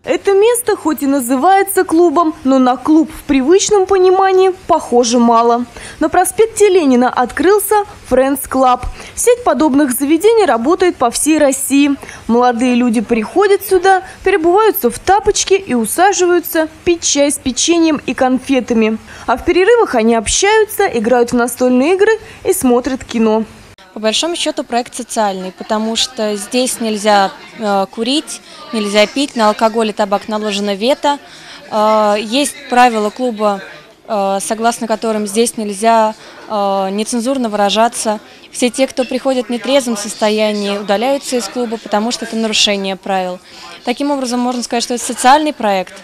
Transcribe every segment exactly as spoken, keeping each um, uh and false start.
Это место хоть и называется клубом, но на клуб в привычном понимании похоже мало. На проспекте Ленина открылся Friends Club. Сеть подобных заведений работает по всей России. Молодые люди приходят сюда, переобуваются в тапочки и усаживаются пить чай с печеньем и конфетами. А в перерывах они общаются, играют в настольные игры и смотрят кино. По большому счету проект социальный, потому что здесь нельзя э, курить, нельзя пить, на алкоголь и табак наложено вето. Э, есть правила клуба, э, согласно которым здесь нельзя э, нецензурно выражаться. Все те, кто приходит в нетрезвом состоянии, удаляются из клуба, потому что это нарушение правил. Таким образом, можно сказать, что это социальный проект.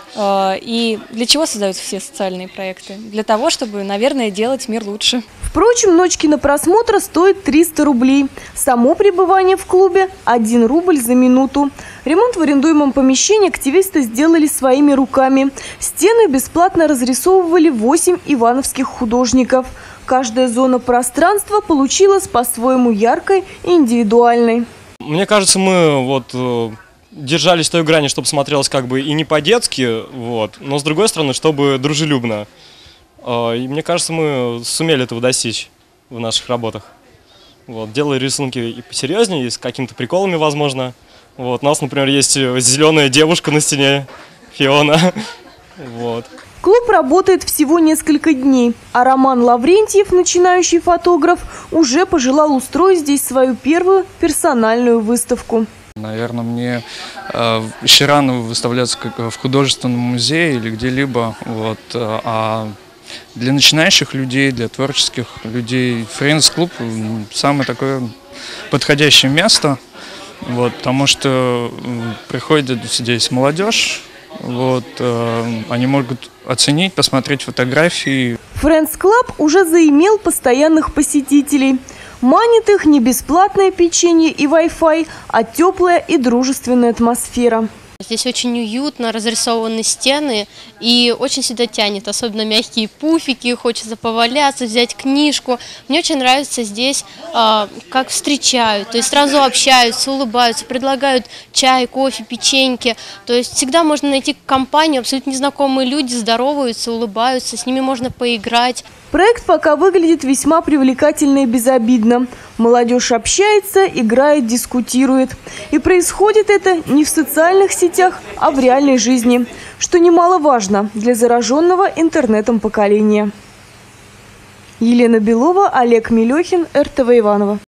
И для чего создаются все социальные проекты? Для того, чтобы, наверное, делать мир лучше. Впрочем, ночь кинопросмотра стоит триста рублей. Само пребывание в клубе – один рубль за минуту. Ремонт в арендуемом помещении активисты сделали своими руками. Стены бесплатно разрисовывали восемь ивановских художников. Каждая зона пространства получилась по-своему яркой и индивидуальной. Мне кажется, мы вот... держались той грани, чтобы смотрелось как бы и не по-детски, вот, но с другой стороны, чтобы дружелюбно. И мне кажется, мы сумели этого достичь в наших работах. Вот, делая рисунки и посерьезнее, и с какими-то приколами, возможно. Вот, у нас, например, есть зеленая девушка на стене, Фиона. Вот. Клуб работает всего несколько дней, а Роман Лаврентьев, начинающий фотограф, уже пожелал устроить здесь свою первую персональную выставку. Наверное, мне э, еще рано выставляться как в художественном музее или где-либо. Вот, а для начинающих людей, для творческих людей Friends Club самое такое подходящее место, вот, потому что приходит здесь молодежь, вот, э, они могут оценить, посмотреть фотографии. Friends Club уже заимел постоянных посетителей. Манит их не бесплатное печенье и Wi-Fi, а теплая и дружественная атмосфера. Здесь очень уютно, разрисованы стены и очень сюда тянет, особенно мягкие пуфики, хочется поваляться, взять книжку. Мне очень нравится здесь, э, как встречают, то есть сразу общаются, улыбаются, предлагают чай, кофе, печеньки. То есть всегда можно найти компанию, абсолютно незнакомые люди здороваются, улыбаются, с ними можно поиграть. Проект пока выглядит весьма привлекательно и безобидно. Молодежь общается, играет, дискутирует. И происходит это не в социальных сетях, а в реальной жизни, что немаловажно для зараженного интернетом поколения. Елена Белова, Олег Мелехин, эр тэ вэ Иваново.